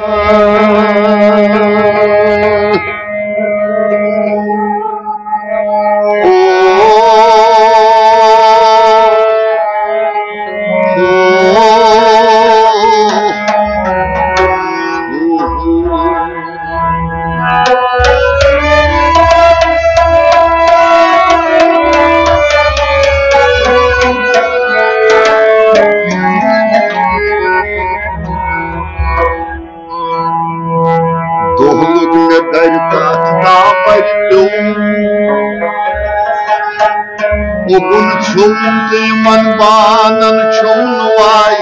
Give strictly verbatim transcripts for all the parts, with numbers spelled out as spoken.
Ukun çumdu manbanan çumvay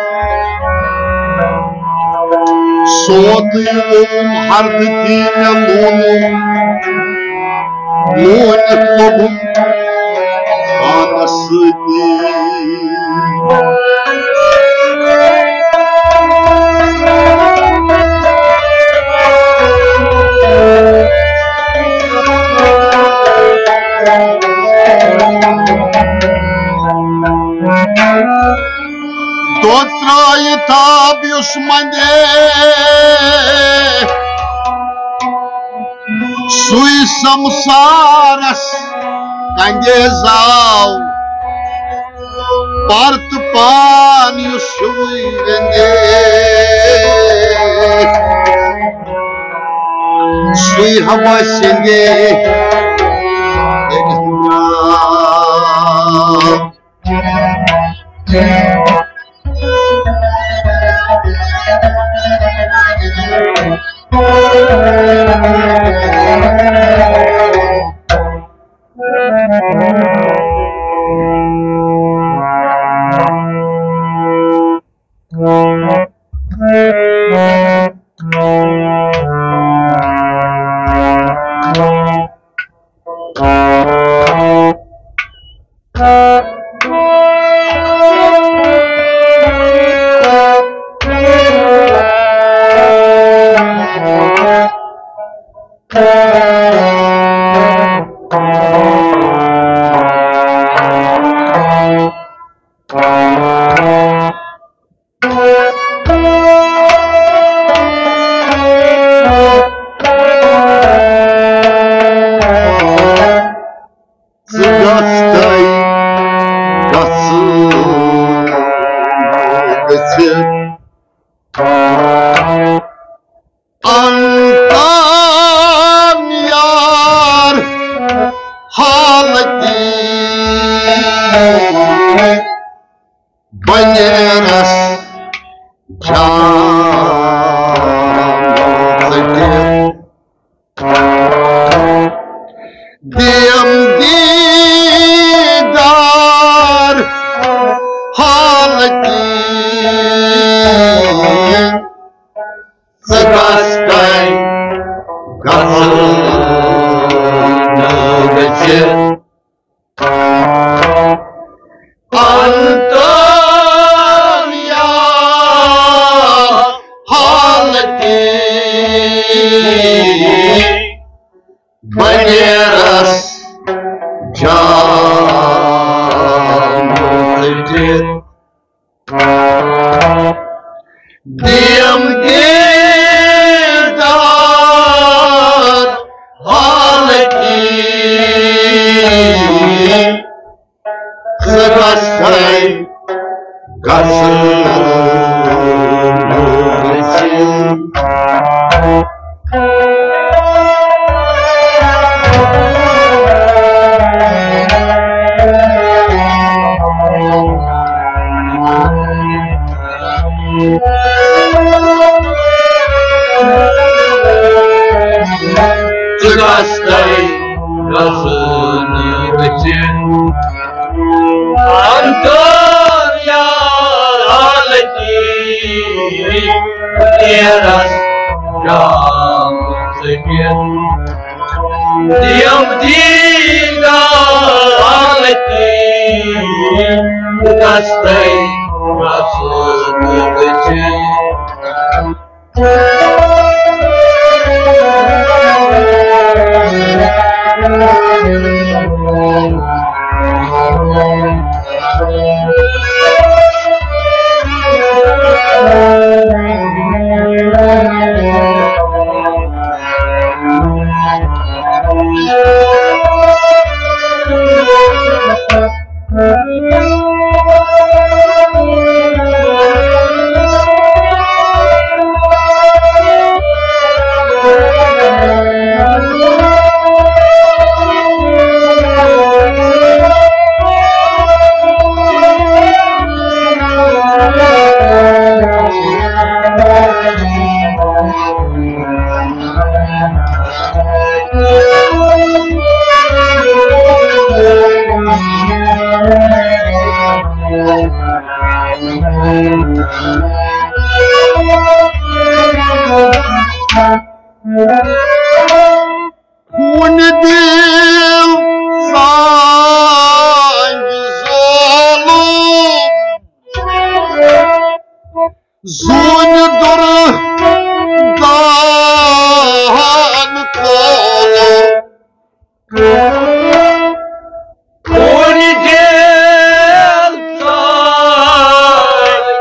Soğudum hardikine lunum Mu'nitlubum anası değil Dotra'yı tabius mande Sui samsaras Kangezau Partu panius sui vende Sui havasenge Thank you. ونديل صايد ظلم زون دره دان قلم ونديل صايد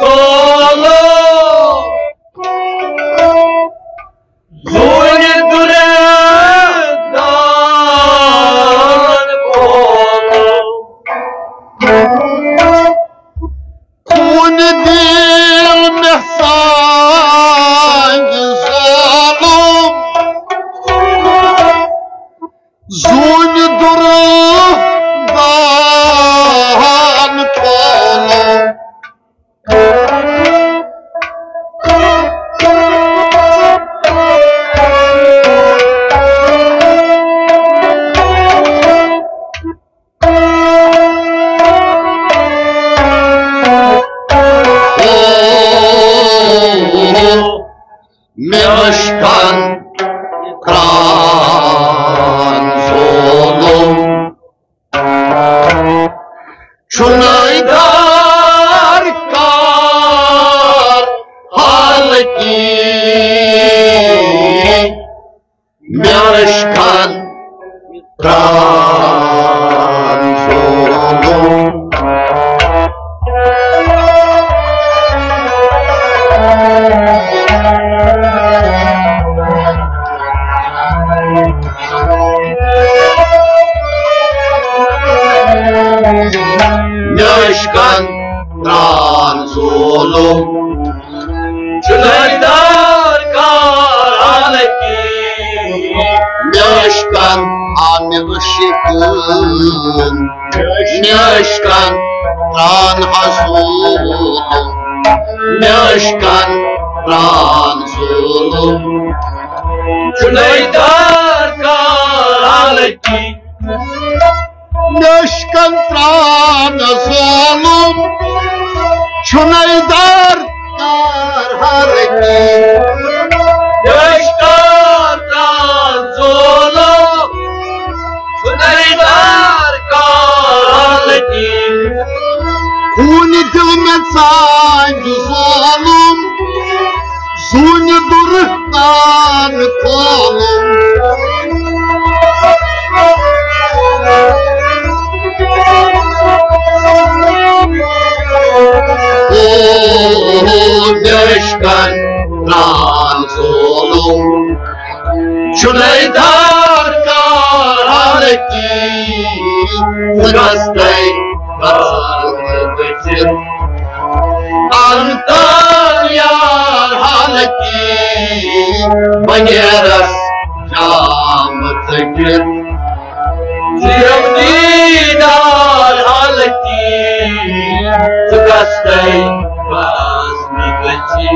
ظلم زون دره دان قلم ونديل محصايد ظلم زون دره دان قلم Meşkan kran zulüm Çunaydar kar halki Meşkan kran zulüm Meşkan kran zulüm Çunaydar kar halki Meşkan anışıkın Meşkan kran hazulüm Meşkan kran zulüm Çunaydar kar halki Meşkan kran zulüm Çunaydar kar harki Meşkan kran zulüm Çunaydar kar halki Kuni dilmet sancı zulüm Zuni duruktan kolum Meşkan kran zulüm Çunaydar kar halki Gastay karlıdır Antalya halki Banyeras camıtıdır Dinar halki Gastay vazmigati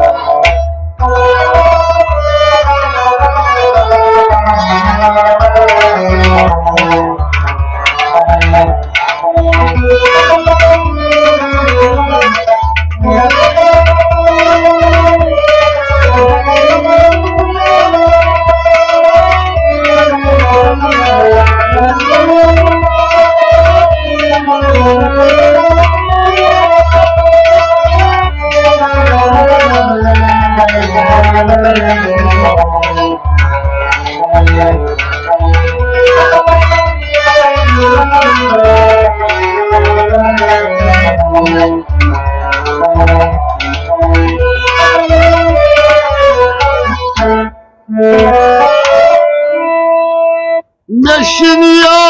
Meşin ya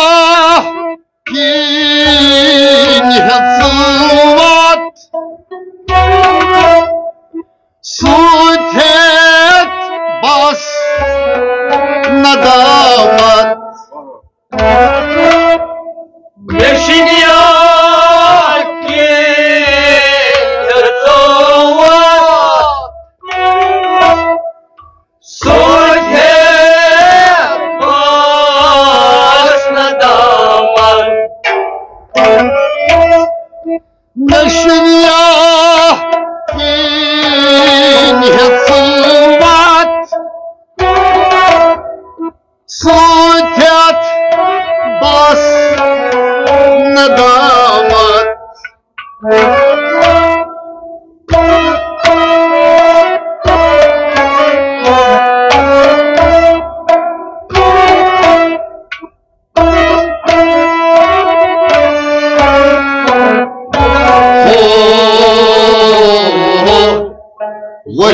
kin hıtsıvat Sutet bas nadamat Meşin yaki yırtıvat Sulte başına damar Meşin ya kin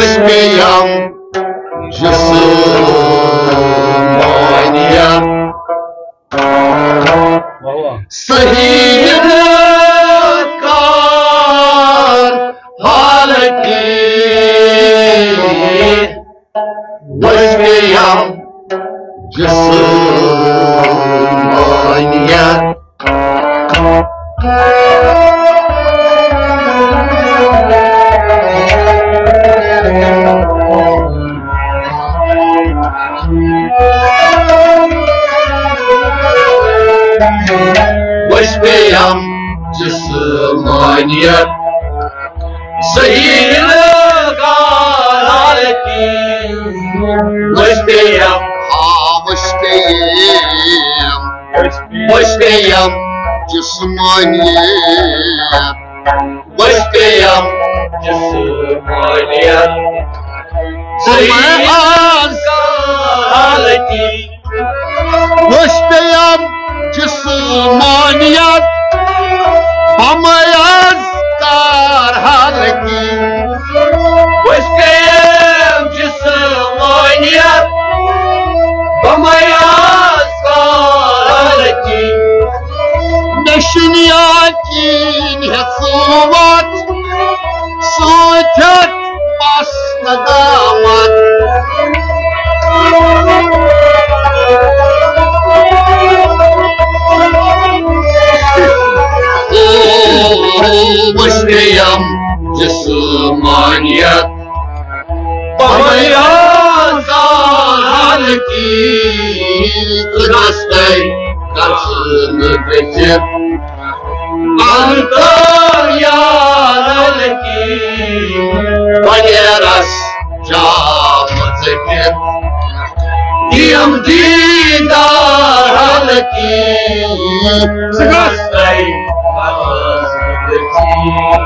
وشبيهم جسمانية صحيح كار حالتي وشبيهم جسمانية وشبيهم جسمانية صحيح كار حالتي وشبيهم وشبيهم وشبيهم جسمانية وشبيهم جسمانية صحيح حالتي وشبيهم جسمانية بميز كار حالتي وشبيهم جسمانية بميز كار حالتي نشنياتين هالصوت صوتت بس ندامت وشبيهم جسمانية بميز كار حالتي قدستي karşını bekir Antalya'daki Banyeras camı çekir Diyem didar halaki Sıkastay karşını bekir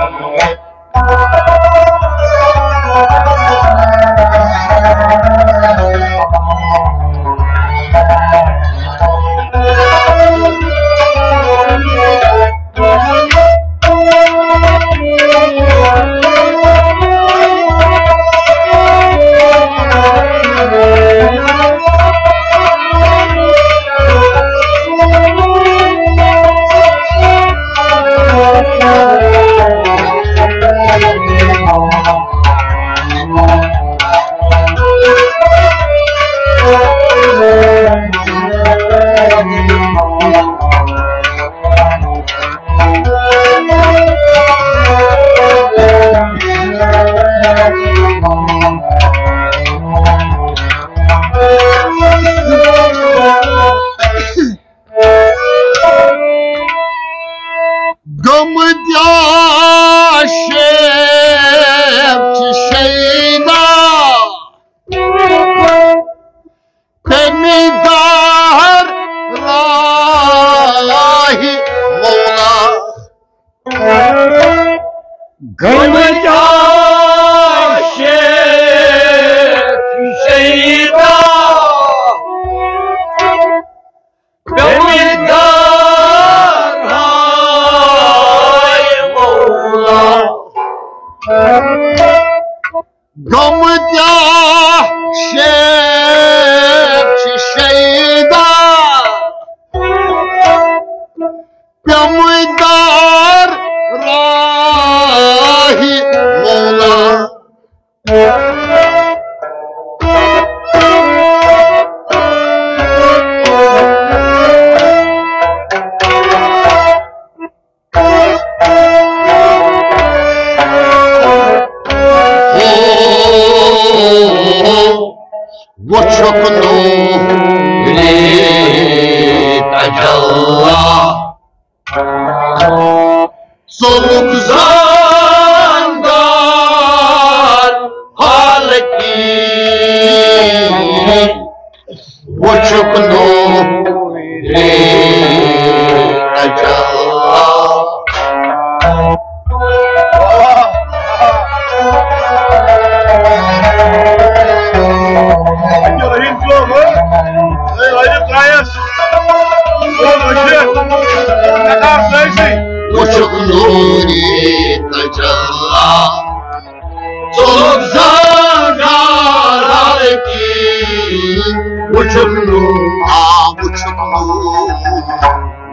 وشكروني تجلى صوب زان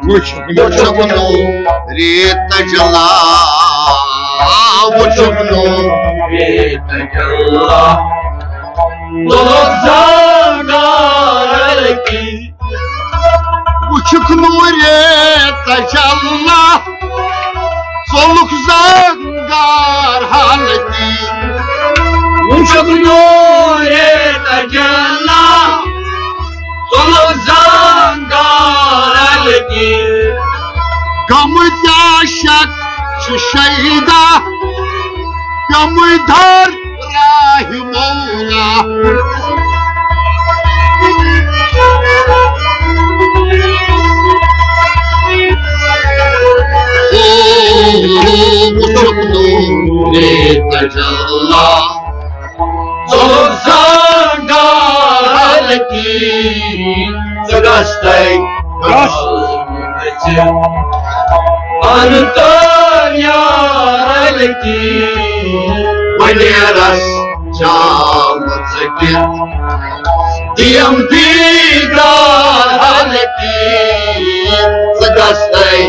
Vuçuknu Rita Jala Vuçuknu Rita Jala Dolok zangar ki Vuçuknu Rita Jala Soluk zangar halki Vuçuknu Rita Jala Soluk zangar ki Gamıda şak şişeyda Gamıdar rahim ola Uçuklu Rita Jala Soluk zangar ki Zagastay Gasmeti Anıtar yarelki Maneras Çamıtıkı Diyam digar Haleki Zagastay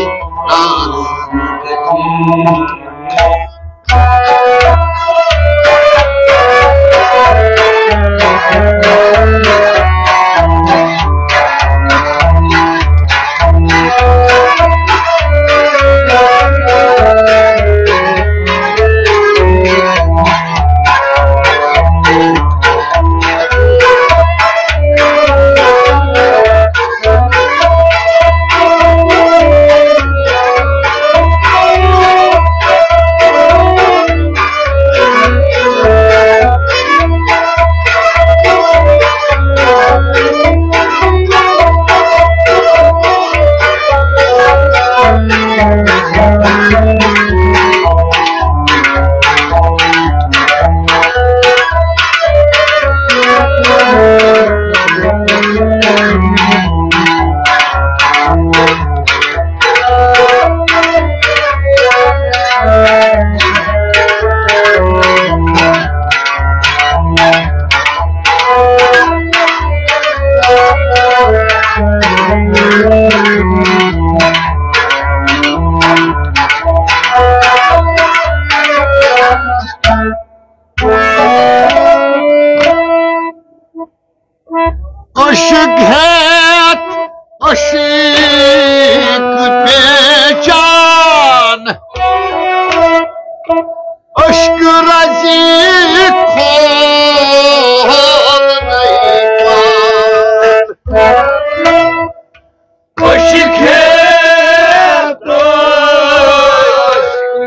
Aşık het, aşık peçan Aşkı razik kol neyman Aşık hep aşk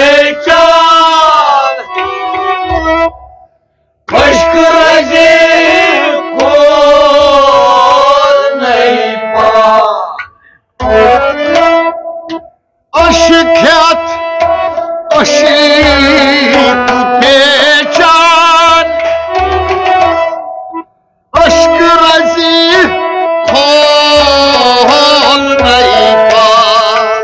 peçan Aşkı razik kol neyman Aşık het, aşık peçan Aşkı razik kol neyman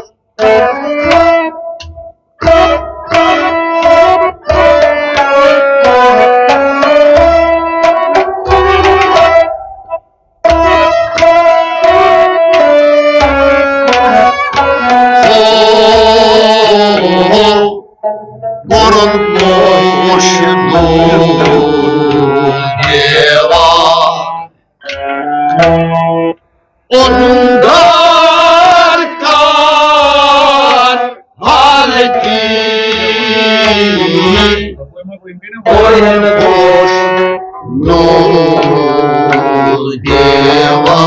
Borun boşunu deva Onun darkar halki Borun boşunu deva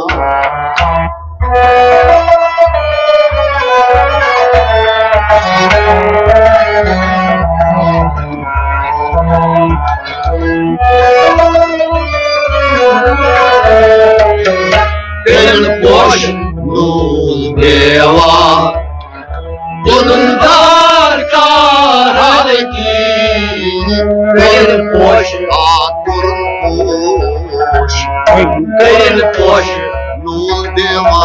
Benim boşluğum deva Bunun darkar halki Benim boşluğum Benim boşluğum deva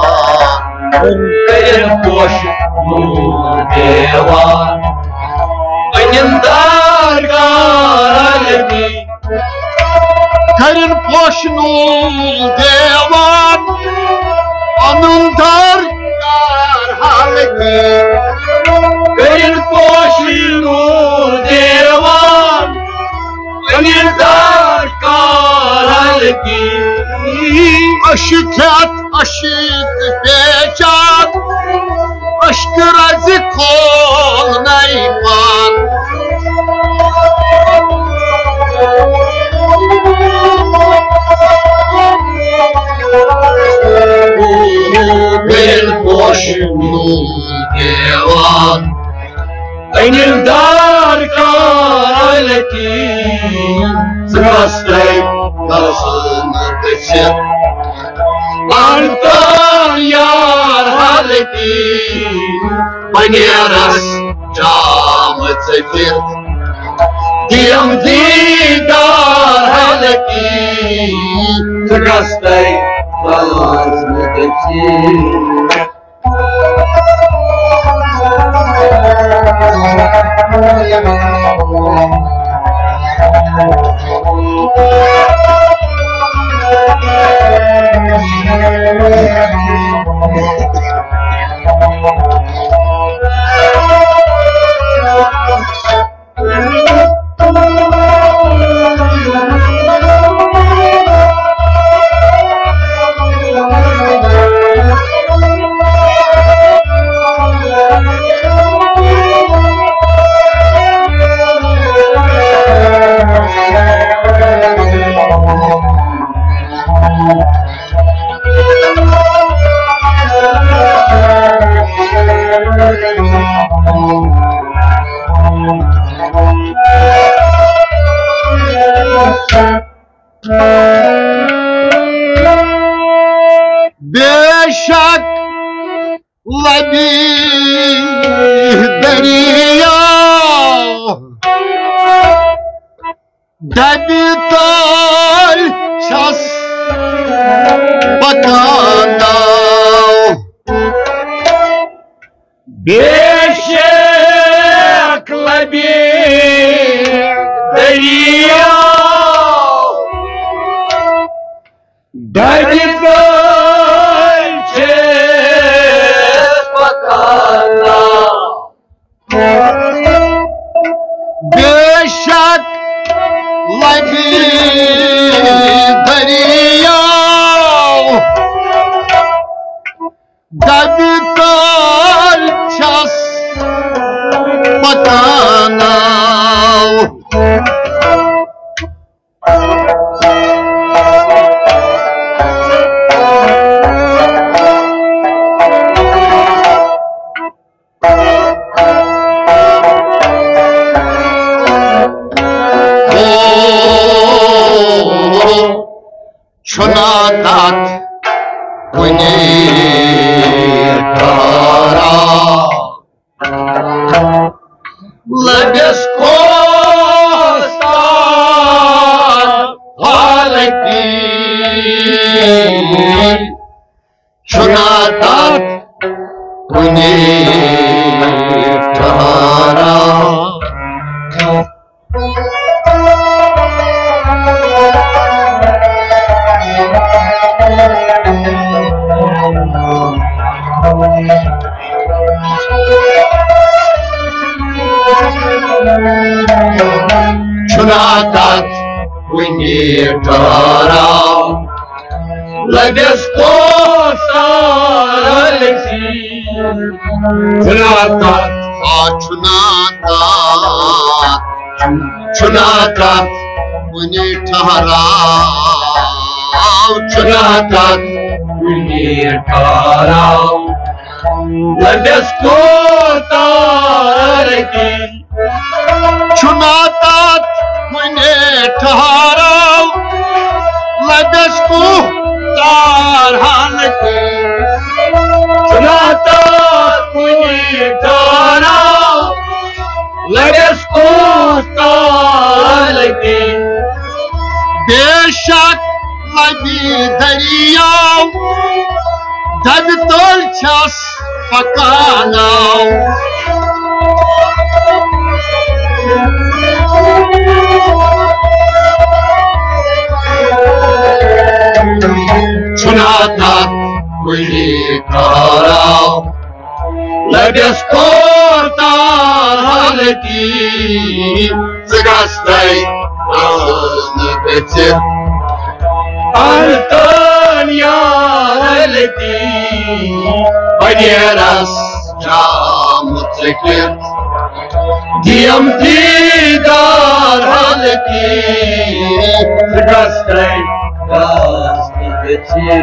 Benim boşluğum deva Benim darkar halki Terin poşnul devan onun dargar halki benim boşluğu devam benim dargar halki aşikat aşık becat aşk razı kol neyman benim boşluğu devam benim dargar halki Zrastaj Karşını geçir Antar yar halki Manieras camı çekir Diyam didar halki Zrastaj vazgeçir बेशक लबी दरिया दबी तोल छस पकाना Beşek labi deriya Dadi dolce patana बेशक लबी दरिया दबी तोल छस पकाना Çonatat Unitara Lebes costa halki Çonatat Unitara Çonatat Unitara Lebes costa halki Çonatat Çonatat Çonatat Unitara Çonatat Unitara Lebes costa halki Çonatat Unitara Lebesku dar halki Çonatat Unitara Lebes costa halki बेशक लगी दरिया दब तोल छस पकाना Çonatat لبس کوتاه حالتی زگستی آن بچه آلتان یا حالتی بنیر از جام متکر دیم دیدار حالتی زگستی آن بچه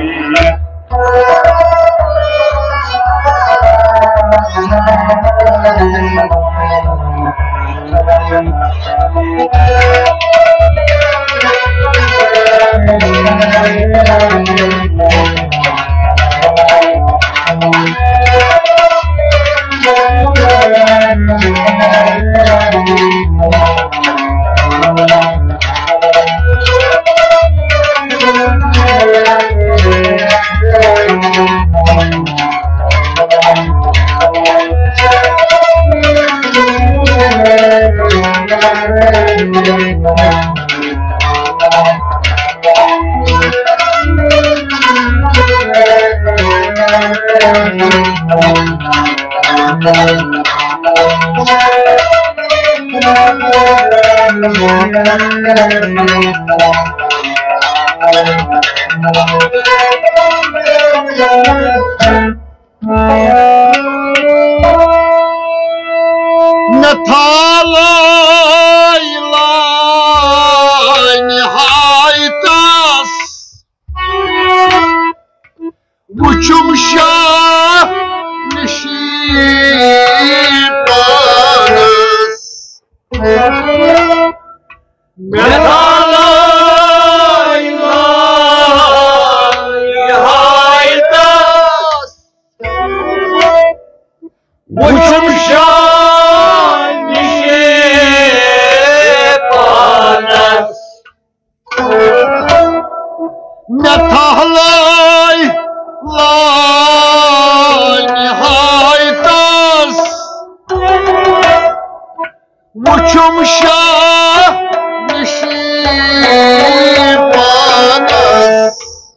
نتالای لای نهایتاس وچم شاه نشیبانس نتالای لای نهایتاس وچم شاه نشیبانس نتالای لای نهایتاس وچم شاه نشیبانس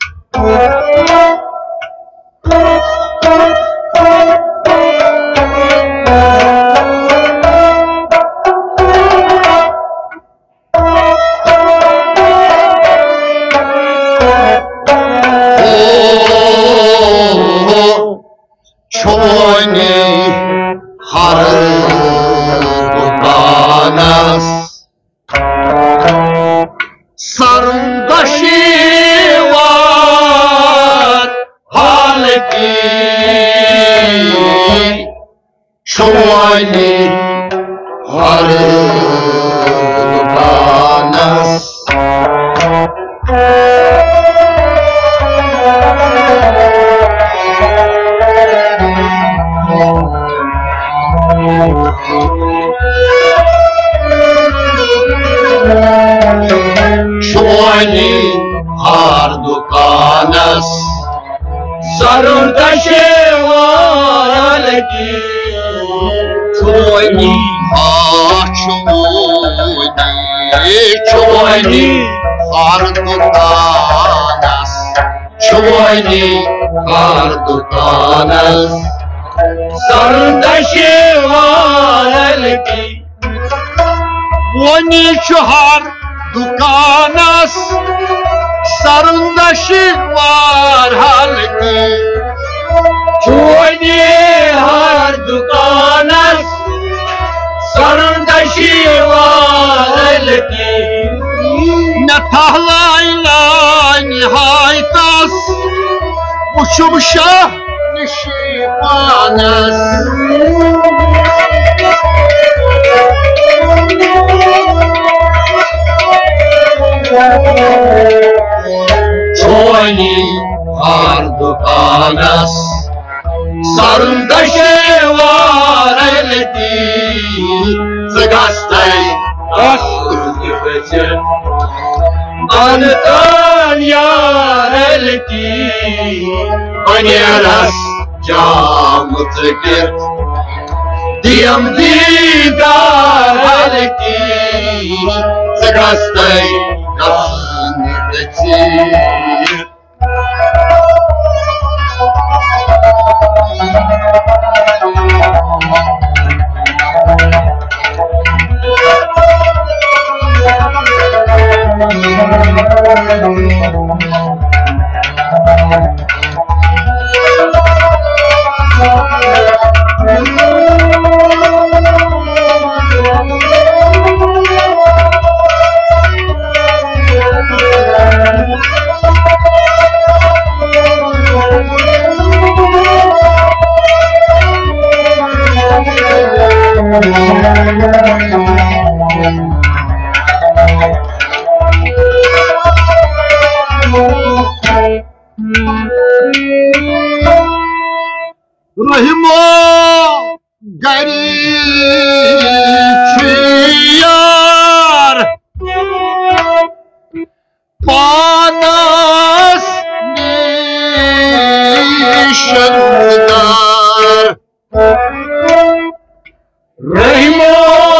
چونی هر دوکانس سرندشی وار حالتی چونی هر دوکانس چونی هر دوکانس سرندشی وارالگی چونی آه چونی چونی هر دوکانس چونی هر دوکانس سرندشی وارالگی ونی چهار دوکانس سرندشی وار حالتی چونی هر دکانس سرندشی وارالگی نتالای لای نهایتاس وچم شاه نشیبانس چونی هر دوکانس سرندشی وارالتی زگستی آسوزی بچه آنتان یارالتی بنیر از جام متکر دیم دیدار حالتی زگستی آن بچه gariciar panas nişandar Rahimo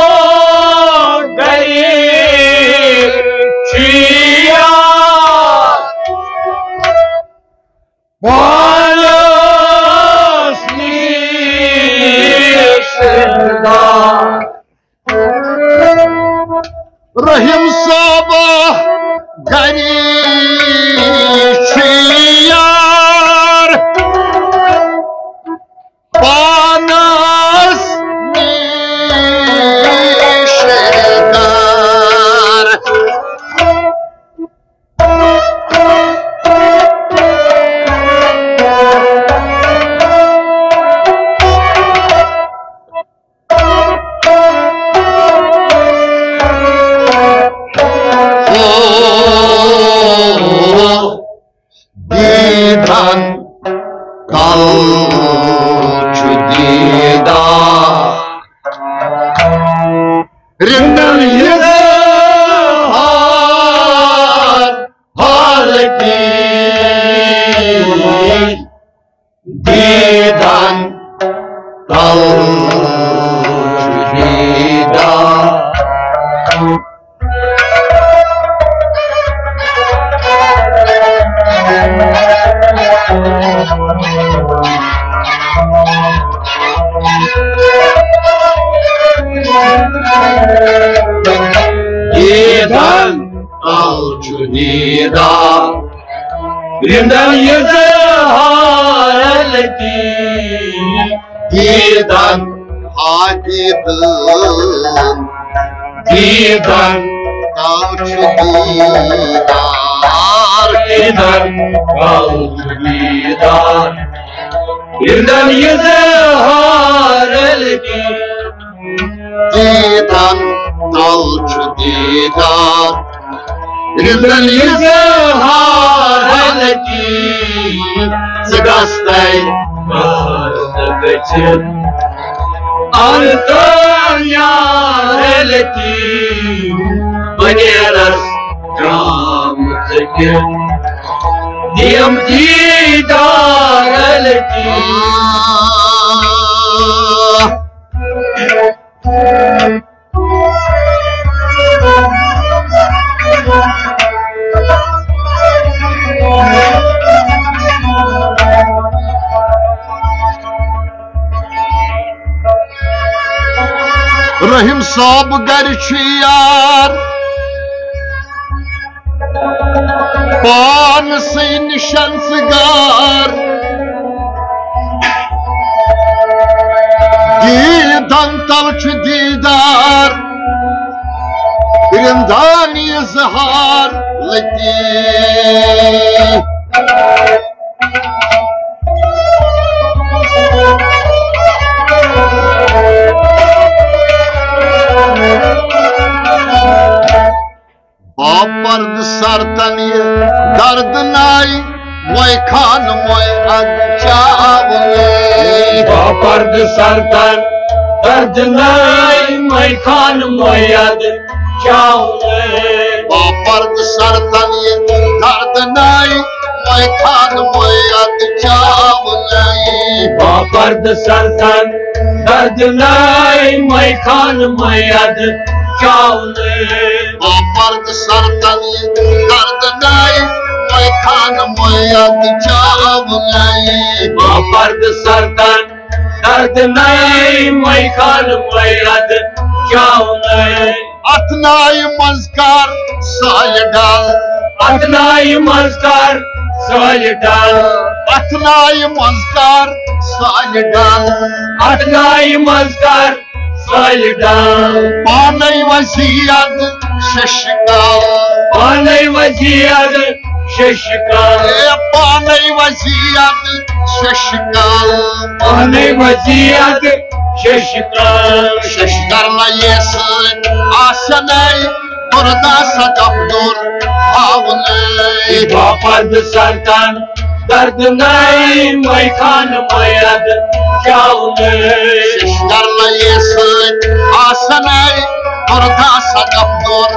gariciar panas nişandar Rahim sabah gariciar panas nişandar Didan kalçu didar Rindal yazar haleti Didan kalçu didar Didan kalçu didar Rindal yazar haleti Didan hadidin Didan kalçu didar Didan kalçu didar Rindal yazar haleti Didan kalçu didar Rindal yazar haleti Zagastay Mazabacın Antonia haleti Baneras Ramzakin Diyam didar haleti Rahim sab gariciar pan se nişan sigar Didan talçı didar Birinden yazhar leti Bapard sartaniye dardnay moy khan moy adchavle Bapard sartan dardnay moy khan moy adchavle Bapard sartaniye dardnay moy khan moy adchavle Bapard sartan dardnay moy khan moy adchavle Bapard sartaniye dardnay moy khan moy adchavle Bapard sartan dardnay moy khan moy adchavle Atnay mazkar saydal Atnay mazkar saydal Atnay mazkar saydal Atnay mazkar saydal Panay vaziyad şaşkal Panay vaziyad şaşkal Panay vaziyad şaşkal Panay vaziyad şaşkal Şaşkarla yesin asanay Burada sadafdur havlay Bapard sartan dardnay moy khan moy adchavle लश्कर लये सत आसनै दुर्दास गफदुर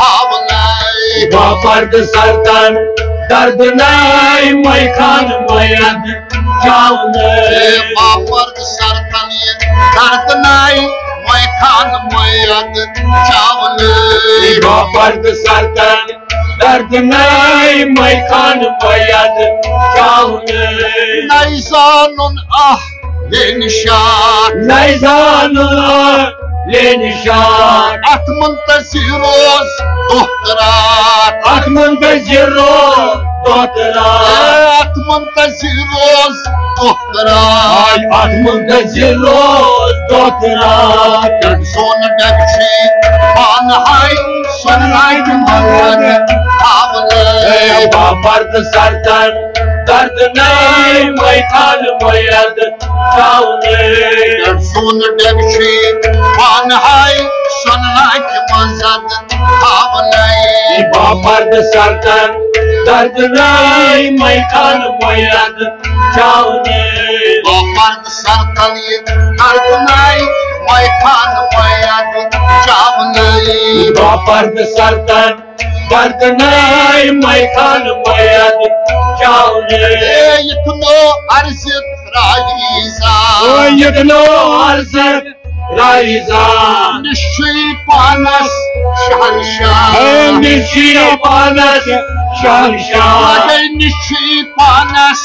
हावनै बापर्द सरतन दर्द नै मैखान मयद जावनै बापर्द सरतन दर्द नै मैखान मयद जावनै बापर्द सरतन दर्द नै मैखान मयद जावनै नै जानun ah lenişan नै जानun lenişan at muntaziroz doktorat at muntaziroz doktorat at muntaziroz doktorat ay at muntaziroz doktorat den son devçi ban hay son ay dumanı havle बापर्द सरतन दर्द नै मैखान मयद जावनै den son devçi ban hay son ay dumanı havle बापर्द सरतन दर्द नै मैखान मयद जावनै बापर्द सरतन दर्द नै मैखान मयद जावनै बापर्द सरतन दर्द नै मैखान मयद जावनै इतनो अर्जित राइजा यतनो अर्जत राइजा निश्चय पानस शहनशाह निशी पानस शहनशाह निश्चय पानस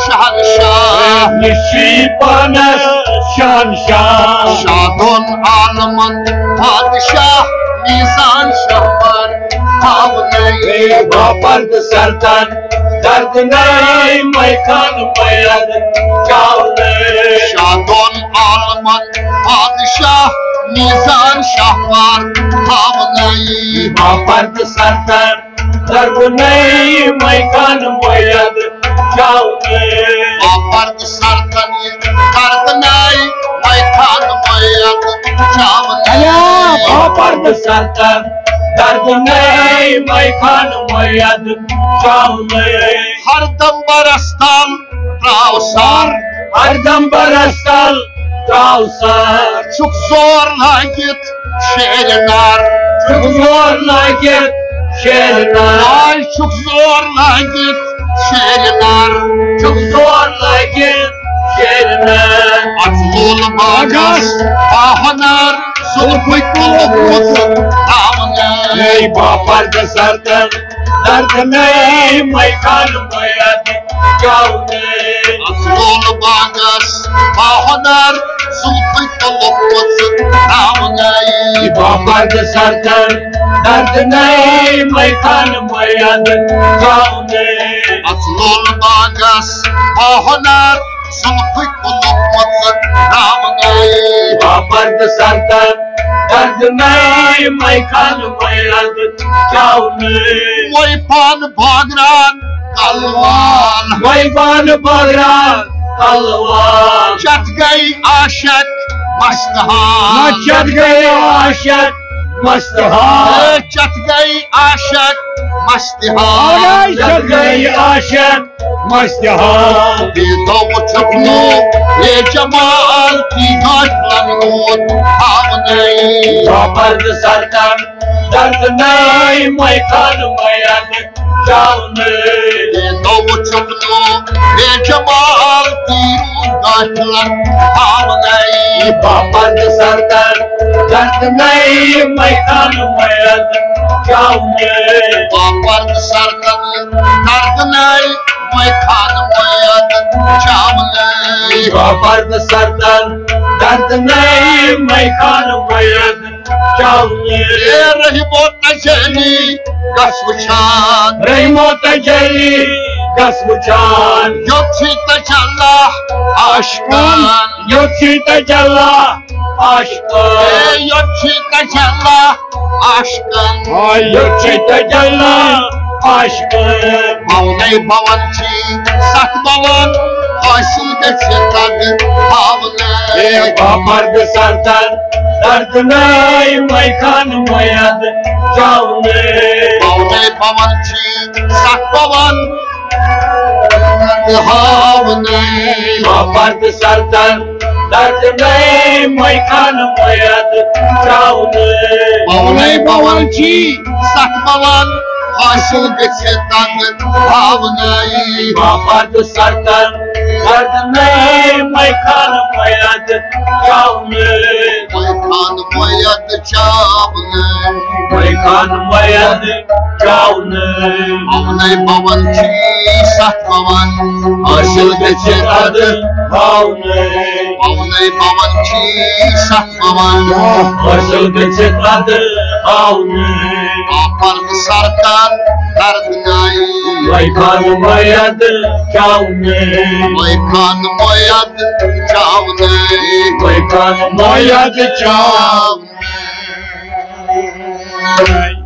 शहनशाह निशी पानस शहनशाह शादोन आलमन बादशाह मीजान शहर भावनै बापर्द सरतन दर्द नै मैखान मयद जावनै शादोन आलमन बादशाह मीजान शहर भावनै बापर्द सरतन दर्द नै मैखान मयद जावनै बापर्द सरतन दर्द नै मैखान मयद जावनै बापर्द सरतन दर्द नै मैखान मयद जावनै हरदम बरस्तल त्रावसर हरदम बरसल त्रावसर çok zor lagit şehirler çok zor lagit şehirler ay çok zor lagit şehirler çok zor lagit şehirler atlılı bagas bahanar sulpik bulupuzun damını ey bapard सरतन दर्द नै मैखान मयद जावनै atlılı bagas bahanar sulpik bulupuzun damını बापर्द सरतन दर्द नै मैखान मयद जावनै atlılı bagas bahanar sulpik bulupuzun damını बापर्द सरतन दर्द नै मैखान मयद जावनै Vay pan bagran kalvan मैबान बगरान तलवार Çat gay aşık mastahan नचत गए आशक मस्तहार Çat gay aşık mastahan नचत गए आशक मस्तहार Bir davu çöpnü ne cemal ki kaçlanıyor havney बापर्द सरतन दर्द नै मैखान मयद जावनै Bir davu çöpnü ne cemal ki kaçlan havney बापर्द सरतन दर्द नै मैखान मयद जावनै Bapardı sarkanı dardınay Maykan mayad çavnay बापर्द सरतन दर्द नै मैखान मयद जावनै Rahimot neceli Gasvuçan रहीमो तजली कसमुचान Yok çita çallah aşkın योची तजला आशकन Yok çita çallah aşkın योची तजला आशकन Mavnay bavançı sak bavan Hasil geçirladı havnay बापर्द सरतन दर्द नै मैखान मयद जावनै Mavnay bavançı sak bavan Havnay बापर्द सरतन दर्द नहीं मैखान मोयद चावने पवने पवन छी सत पवन हासिल गछे तंग भावनाई मर्द सरतन दर्द नहीं मैखान मोयद चावने मैखान मोयद चावने मैखान मोयद चावने पवने पवन छी सत पवन हासिल गछे तंग भावने पवने पवन छी सत पवन हासिल गछे तंग भावने मर्द सरकार दर्द नाई मैखान मोयद चावने मैखान मोयद चावने मैखान मोयद चावने चावने